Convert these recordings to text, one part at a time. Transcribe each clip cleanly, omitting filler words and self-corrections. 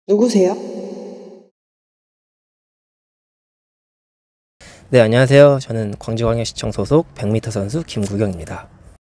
누구세요? 네, 안녕하세요. 저는 광주광역시청 소속 100m 선수 김구경입니다.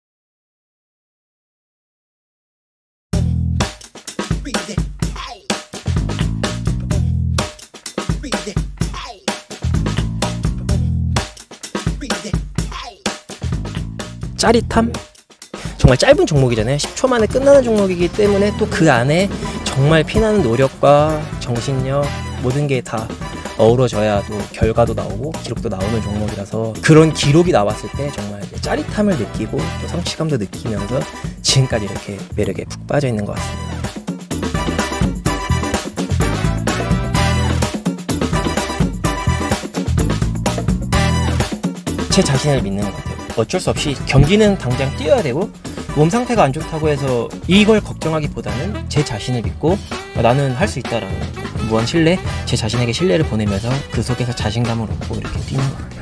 짜릿함? 정말 짧은 종목이잖아요. 10초 만에 끝나는 종목이기 때문에 또 그 안에 정말 피나는 노력과 정신력 모든 게 다 어우러져야 또 결과도 나오고 기록도 나오는 종목이라서 그런 기록이 나왔을 때 정말 짜릿함을 느끼고 또 성취감도 느끼면서 지금까지 이렇게 매력에 푹 빠져 있는 것 같습니다. 제 자신을 믿는 것 같아요. 어쩔 수 없이 경기는 당장 뛰어야 되고 몸 상태가 안 좋다고 해서 이걸 걱정하기보다는 제 자신을 믿고 나는 할 수 있다라는 무한 신뢰, 제 자신에게 신뢰를 보내면서 그 속에서 자신감을 얻고 이렇게 뛰는 것 같아요.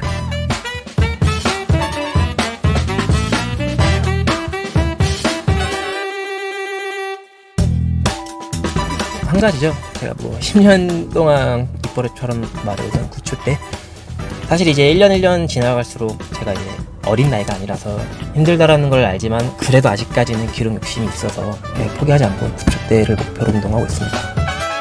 한 가지죠. 제가 뭐 10년 동안 입버릇처럼 말해오던 구초 때 사실 이제 1년 지나갈수록 제가 이제 어린 나이가 아니라서 힘들다라는 걸 알지만 그래도 아직까지는 기록 욕심이 있어서 포기하지 않고 9초대를 목표로 운동하고 있습니다.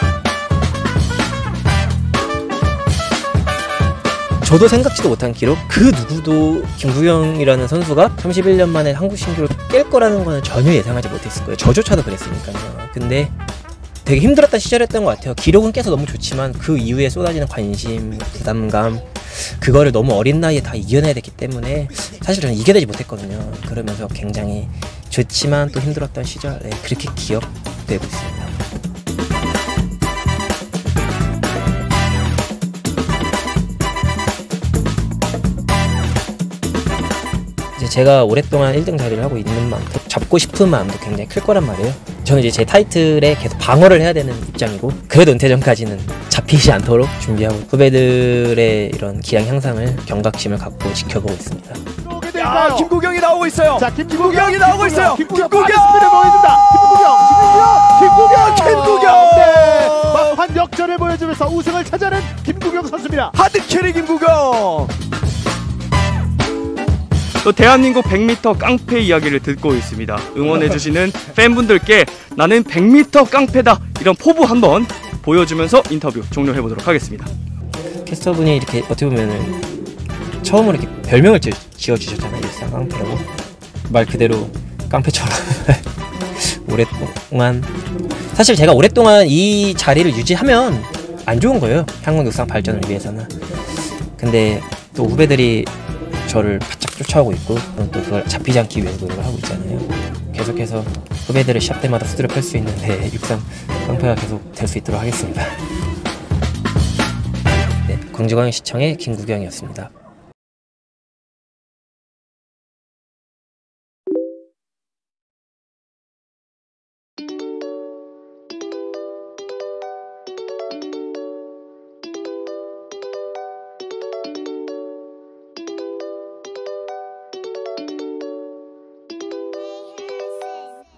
저도 생각지도 못한 기록, 그 누구도 김구경이라는 선수가 31년 만에 한국 신기록을 깰 거라는 거는 전혀 예상하지 못했을 거예요. 저조차도 그랬으니까요. 근데 되게 힘들었던 시절이었던 것 같아요. 기록은 깨서 너무 좋지만 그 이후에 쏟아지는 관심, 부담감, 그거를 너무 어린 나이에 다 이겨내야 됐기 때문에 사실 저는 이겨내지 못했거든요. 그러면서 굉장히 좋지만 또 힘들었던 시절, 그렇게 기억되고 있습니다. 이제 제가 오랫동안 1등 자리를 하고 있는 만큼 잡고 싶은 마음도 굉장히 클 거란 말이에요. 저는 이제 제 타이틀에 계속 방어를 해야 되는 입장이고 그래도 은퇴전까지는 잡히지 않도록 준비하고 후배들의 이런 기량 향상을 경각심을 갖고 지켜보고 있습니다. 김구경이 나오고 있어요. 자, 김구경이 나오고 있어요. 김구경 스피드를 보여준다. 김구경. 네, 막판 역전을 보여주면서 우승을 찾아낸 김구경 선수입니다. 하드캐리 김구경. 또 대한민국 100m 깡패 이야기를 듣고 있습니다. 응원해주시는 팬분들께 나는 100m 깡패다 이런 포부 한번 보여주면서 인터뷰 종료해보도록 하겠습니다. 캐스터분이 이렇게 어떻게 보면은 처음으로 이렇게 별명을 지어주셨잖아요. 일상 깡패라고. 말 그대로 깡패처럼 오랫동안 사실 제가 오랫동안 이 자리를 유지하면 안 좋은 거예요. 한국 육상 발전을 위해서는. 근데 또 후배들이 저를 바짝 쫓아오고 있고 또 그걸 잡히지 않기 위해서 노력을 하고 있잖아요. 계속해서 후배들을 시합 때마다 수두룩 할 수 있는 육상 깡패가 계속 될 수 있도록 하겠습니다. 네, 광주광역시청의 김구경이었습니다.